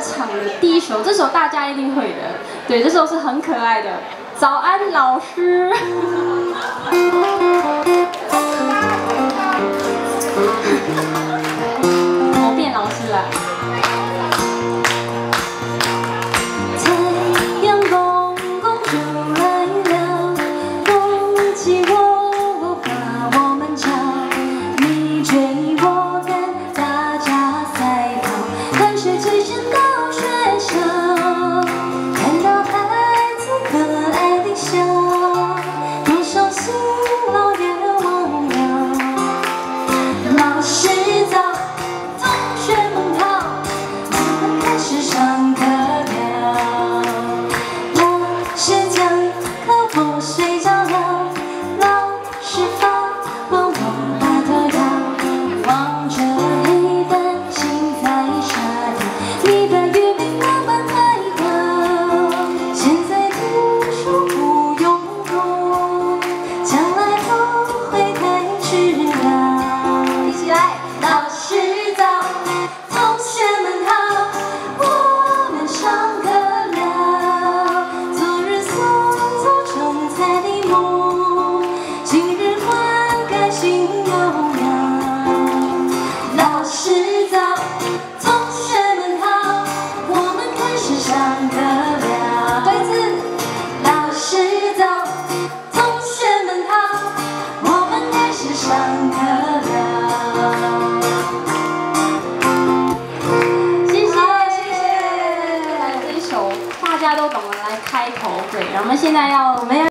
场的第一首，这首大家一定会的。对，这首是很可爱的。早安，老师。我变老师了。太阳公公就来了，忘记我把我们吵，你追我赶，大家赛跑，汗水最先到学校，看到孩子可爱的笑，多少辛劳也忘了。老师早，同学们好，我们开始上课了。老师讲课我睡着了，老师发光我把头摇，望着黑板心在沙跳，你的语病慢慢开口，现在读书不用功，将来都会开始了。一起来，老师早，同学们好，我们上课了。昨日所做成才的梦，今日换改新模样。老师早，同学们好，我们开始上课了。对字，老师早，同学们好，我们开始上课了。谢谢，谢谢。这一首大家都懂得来开头，对，然后我们现在要。